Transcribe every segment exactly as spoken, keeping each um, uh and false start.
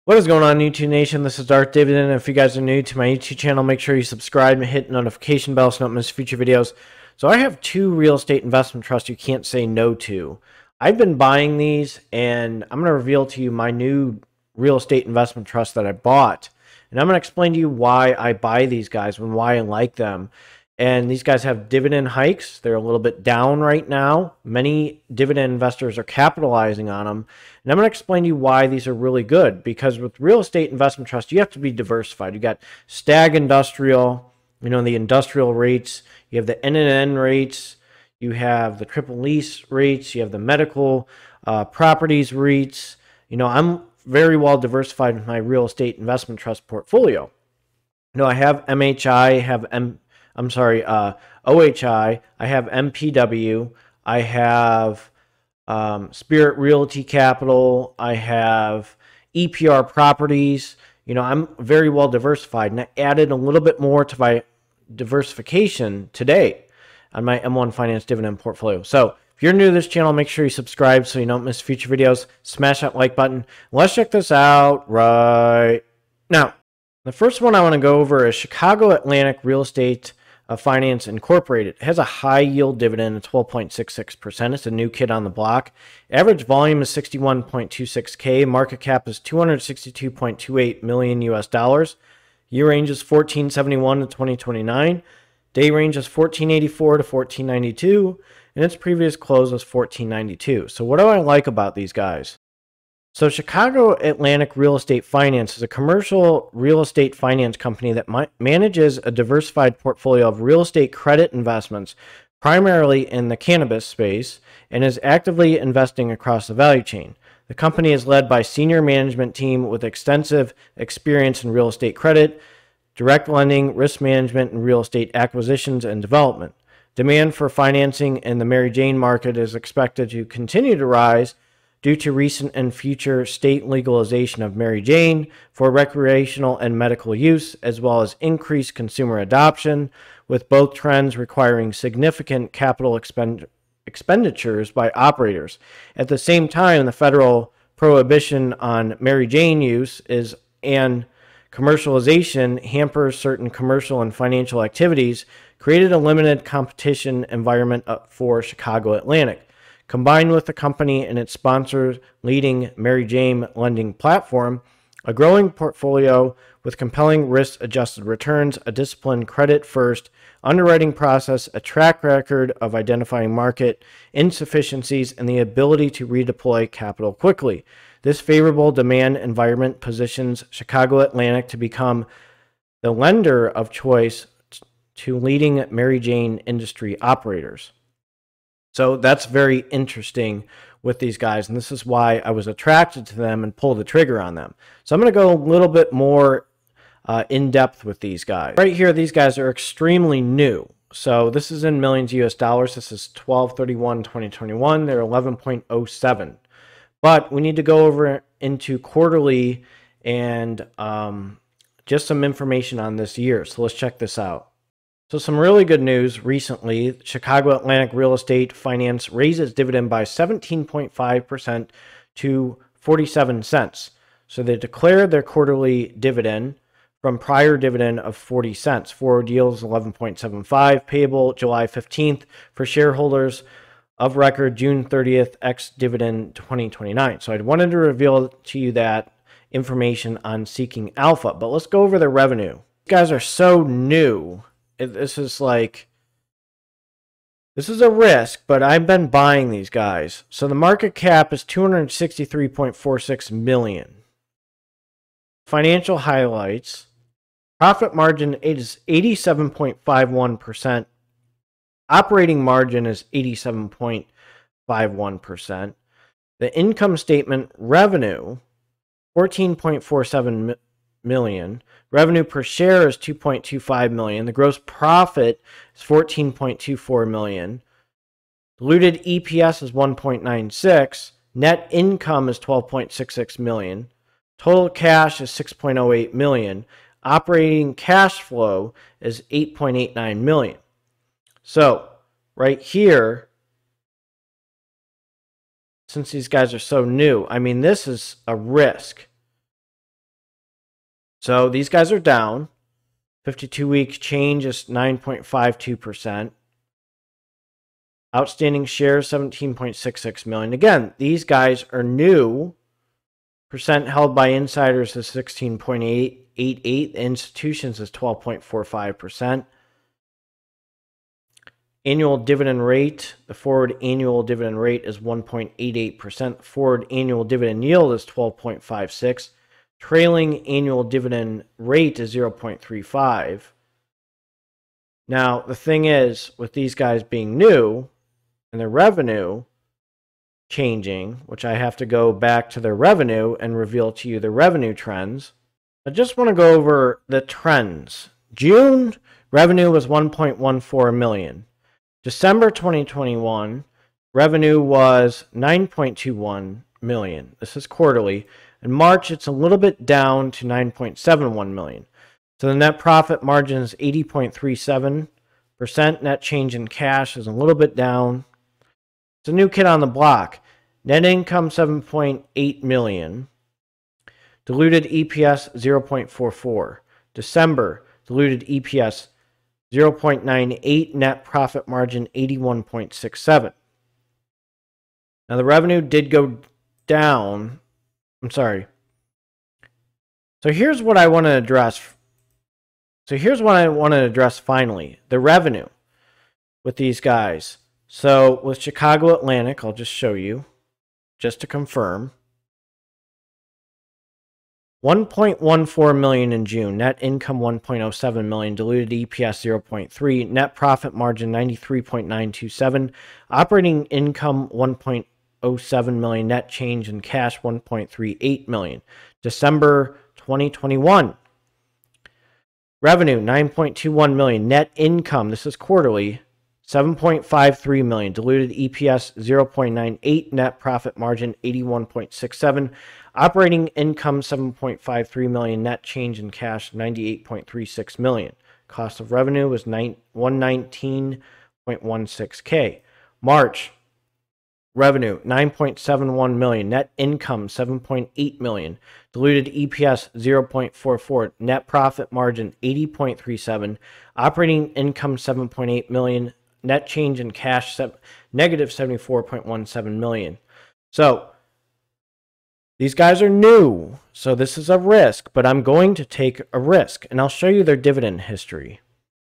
What is going on, YouTube Nation? This is Darth Dividend. If you guys are new to my YouTube channel, make sure you subscribe and hit the notification bell so you don't miss future videos. So I have two real estate investment trusts you can't say no to. I've been buying these, and I'm going to reveal to you my new real estate investment trust that I bought. And I'm going to explain to you why I buy these guys and why I like them. And these guys have dividend hikes. They're a little bit down right now. Many dividend investors are capitalizing on them. And I'm going to explain to you why these are really good. Because with real estate investment trust, you have to be diversified. You got Stag Industrial, you know, the industrial REITs. You have the N N N REITs. You have the triple lease REITs. You have the medical uh, properties REITs. You know, I'm very well diversified with my real estate investment trust portfolio. You know, I have M H I, I have M. I'm sorry, uh, O H I, I have M P W, I have um, Spirit Realty Capital, I have E P R Properties. You know, I'm very well diversified, and I added a little bit more to my diversification today on my M one Finance Dividend portfolio. So if you're new to this channel, make sure you subscribe so you don't miss future videos. Smash that like button. Let's check this out right now. The first one I want to go over is Chicago Atlantic Real Estate Uh, Finance Incorporated. It has a high yield dividend of twelve point six six percent. It's a new kid on the block. Average volume is sixty-one point two six K. Market cap is two hundred sixty-two point two eight million U S dollars. Year range is fourteen seventy-one to twenty twenty-nine. Day range is fourteen eighty-four to fourteen ninety-two. And its previous close was fourteen ninety-two. So what do I like about these guys? So Chicago Atlantic Real Estate Finance is a commercial real estate finance company that manages a diversified portfolio of real estate credit investments, primarily in the cannabis space, and is actively investing across the value chain. The company is led by a senior management team with extensive experience in real estate credit, direct lending, risk management, and real estate acquisitions and development. Demand for financing in the Mary Jane market is expected to continue to rise due to recent and future state legalization of Mary Jane for recreational and medical use, as well as increased consumer adoption, with both trends requiring significant capital expend expenditures by operators. At the same time, the federal prohibition on Mary Jane use is and commercialization hampers certain commercial and financial activities, created a limited competition environment for Chicago Atlantic. Combined with the company and its sponsors' leading Mary Jane lending platform, a growing portfolio with compelling risk-adjusted returns, a disciplined credit-first underwriting process, a track record of identifying market insufficiencies, and the ability to redeploy capital quickly. This favorable demand environment positions Chicago Atlantic to become the lender of choice to leading Mary Jane industry operators. So that's very interesting with these guys, and this is why I was attracted to them and pulled the trigger on them. So I'm going to go a little bit more uh, in depth with these guys. Right here, these guys are extremely new. So this is in millions U S dollars. This is twelve thirty-one twenty twenty-one. They're eleven point oh seven. But we need to go over into quarterly and um, just some information on this year. So let's check this out. So some really good news recently. Chicago Atlantic Real Estate Finance raised its dividend by seventeen point five percent to forty-seven cents. So they declared their quarterly dividend from prior dividend of forty cents. Forward yield is eleven point seven five, payable July fifteenth for shareholders of record June thirtieth, ex-dividend twenty twenty-nine. So I wanted to reveal to you that information on Seeking Alpha. But let's go over their revenue. These guys are so new. This is like, this is a risk, but I've been buying these guys. So the market cap is two hundred sixty-three point four six million. Financial highlights. Profit margin is eighty-seven point five one percent. Operating margin is eighty-seven point five one percent. The income statement revenue, fourteen point four seven million. Revenue per share is two point two five million. The gross profit is fourteen point two four million. Diluted E P S is one point nine six. Net income is twelve point six six million. Total cash is six point oh eight million. Operating cash flow is eight point eight nine million. So right here, since these guys are so new, I mean, this is a risk. So these guys are down. fifty-two week change is nine point five two percent. Outstanding shares, seventeen point six six million. Again, these guys are new. Percent held by insiders is sixteen point eight eight. Institutions is twelve point four five percent. Annual dividend rate, the forward annual dividend rate is one point eight eight percent. Forward annual dividend yield is twelve point five six. Trailing annual dividend rate is zero point three five. Now, the thing is, with these guys being new and their revenue changing, which I have to go back to their revenue and reveal to you the revenue trends, I just want to go over the trends. June revenue was one point one four million. December twenty twenty-one, revenue was nine point two one million. This is quarterly. In March, it's a little bit down to nine point seven one million. So the net profit margin is eighty point three seven percent. Net change in cash is a little bit down. It's a new kid on the block. Net income seven point eight million. Diluted E P S zero point four four. December, diluted E P S zero point nine eight, net profit margin eighty-one point six seven. Now the revenue did go down. I'm sorry. So here's what I want to address. So here's what I want to address finally. The revenue with these guys. So with Chicago Atlantic, I'll just show you, just to confirm. one point one four million in June, net income one point oh seven million, diluted E P S zero point three, net profit margin ninety-three point nine two seven, operating income one point oh seven million, net change in cash one point three eight million. December twenty twenty-one, revenue nine point two one million, net income, this is quarterly, seven point five three million, diluted E P S zero point nine eight, net profit margin eighty-one point six seven, operating income seven point five three million, net change in cash ninety-eight point three six million. Cost of revenue was one hundred nineteen point one six K. March, revenue nine point seven one million, net income seven point eight million, diluted E P S zero point four four, net profit margin eighty point three seven, operating income seven point eight million, net change in cash negative seventy-four point one seven million. So these guys are new, so this is a risk, but I'm going to take a risk, and I'll show you their dividend history.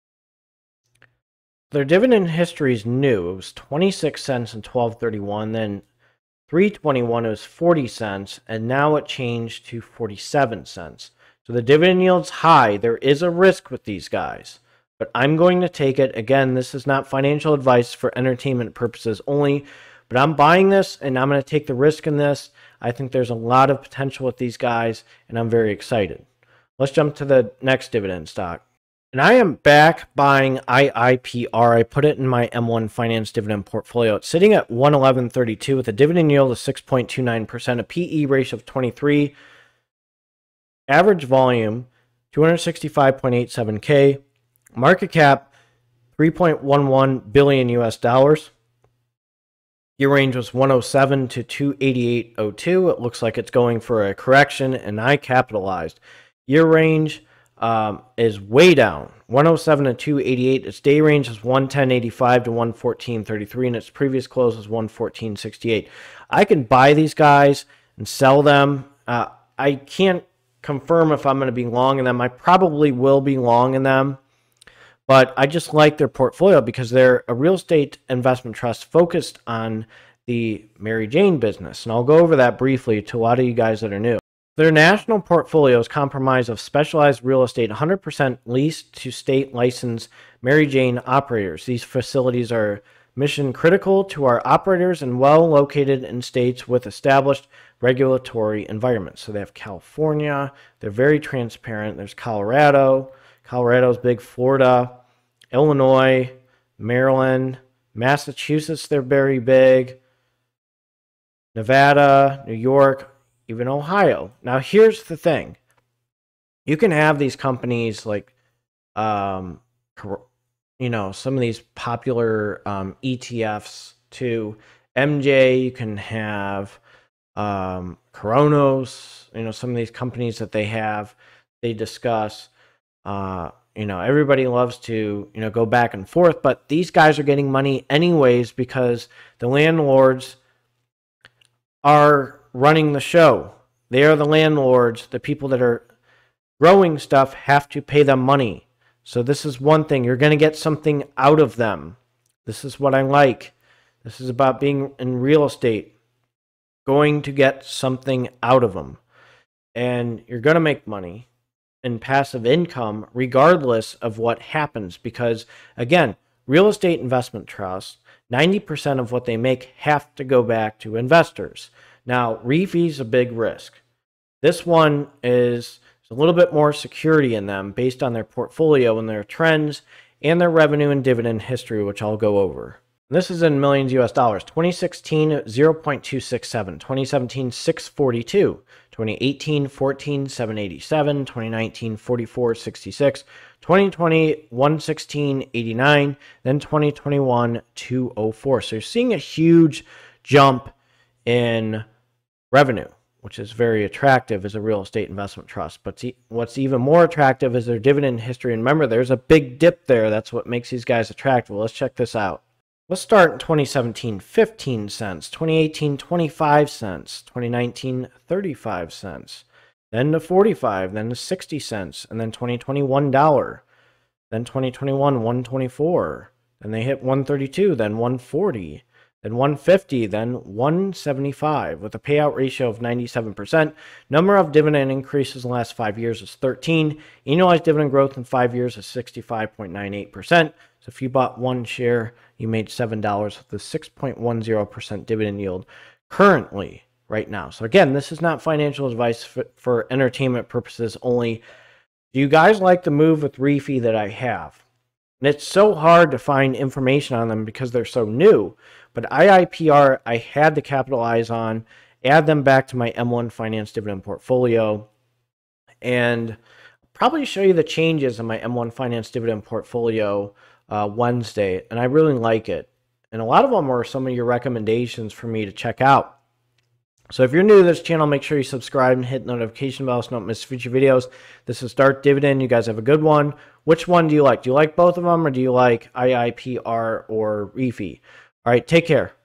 Their dividend history is new. It was twenty-six cents in twelve thirty-one, then three twenty-one it was forty cents, and now it changed to forty-seven cents. So the dividend yield's high. There is a risk with these guys, but I'm going to take it. Again, this is not financial advice, for entertainment purposes only, but I'm buying this, and I'm going to take the risk in this. I think there's a lot of potential with these guys, and I'm very excited. Let's jump to the next dividend stock. And I am back buying I I P R. I put it in my M one Finance dividend portfolio. It's sitting at one eleven thirty-two with a dividend yield of six point two nine percent, a P E ratio of twenty-three, average volume two hundred sixty-five point eight seven K, market cap three point one one billion U S dollars. Year range was one oh seven to two eighty-eight oh two. It looks like it's going for a correction, and I capitalized. Year range um, is way down, one oh seven to two eighty-eight. Its day range is one ten eighty-five to one fourteen thirty-three, and its previous close was one fourteen sixty-eight. I can buy these guys and sell them. Uh, I can't confirm if I'm going to be long in them. I probably will be long in them. But I just like their portfolio because they're a real estate investment trust focused on the Mary Jane business. And I'll go over that briefly to a lot of you guys that are new. Their national portfolio is comprised of specialized real estate, one hundred percent leased to state licensed Mary Jane operators. These facilities are mission critical to our operators and well located in states with established regulatory environments. So they have California. They're very transparent. There's Colorado. Colorado's big. Florida, Illinois, Maryland, Massachusetts, they're very big. Nevada, New York, even Ohio. Now, here's the thing. You can have these companies like, um, you know, some of these popular um, E T Fs too. M J, you can have um, Coronos, you know, some of these companies that they have. they discuss. Uh, you know, everybody loves to, you know, go back and forth, but these guys are getting money anyways because the landlords are running the show. They are the landlords. The people that are growing stuff have to pay them money. So this is one thing. You're going to get something out of them. This is what I like. This is about being in real estate. Going to get something out of them. And you're going to make money in passive income regardless of what happens. Because, again, real estate investment trusts, ninety percent of what they make have to go back to investors. Now, REFI is a big risk. This one is a little bit more security in them based on their portfolio and their trends and their revenue and dividend history, which I'll go over. This is in millions U S dollars. twenty sixteen, zero point two six seven. twenty seventeen, six forty-two. twenty eighteen, fourteen, seven eighty-seven. twenty nineteen, forty-four, sixty-six. twenty twenty, one sixteen, eighty-nine. Then twenty twenty-one, two oh four. So you're seeing a huge jump in revenue, which is very attractive as a real estate investment trust. But what's even more attractive is their dividend history. And remember, there's a big dip there. That's what makes these guys attractive. Well, let's check this out. Let's start in twenty seventeen, fifteen cents, twenty eighteen, twenty-five cents, twenty nineteen, thirty-five cents, then to forty-five, then to sixty cents, and then twenty twenty, one dollar, then twenty twenty-one, one twenty-four, then they hit one thirty-two, then one forty, then one fifty, then one seventy-five, with a payout ratio of ninety-seven percent. Number of dividend increases in the last five years is thirteen. Annualized dividend growth in five years is sixty-five point nine eight percent. So if you bought one share, you made seven dollars with a six point one zero percent dividend yield currently, right now. So again, this is not financial advice for, for entertainment purposes only. Do you guys like the move with REFI that I have? And it's so hard to find information on them because they're so new. But I I P R, I had to capitalize on, add them back to my M one Finance Dividend portfolio, and probably show you the changes in my M one Finance Dividend portfolio uh, Wednesday. And I really like it. And a lot of them are some of your recommendations for me to check out. So if you're new to this channel, make sure you subscribe and hit the notification bell so you don't miss future videos. This is Start Dividend. You guys have a good one. Which one do you like? Do you like both of them, or do you like I I P R or REFI? All right, take care.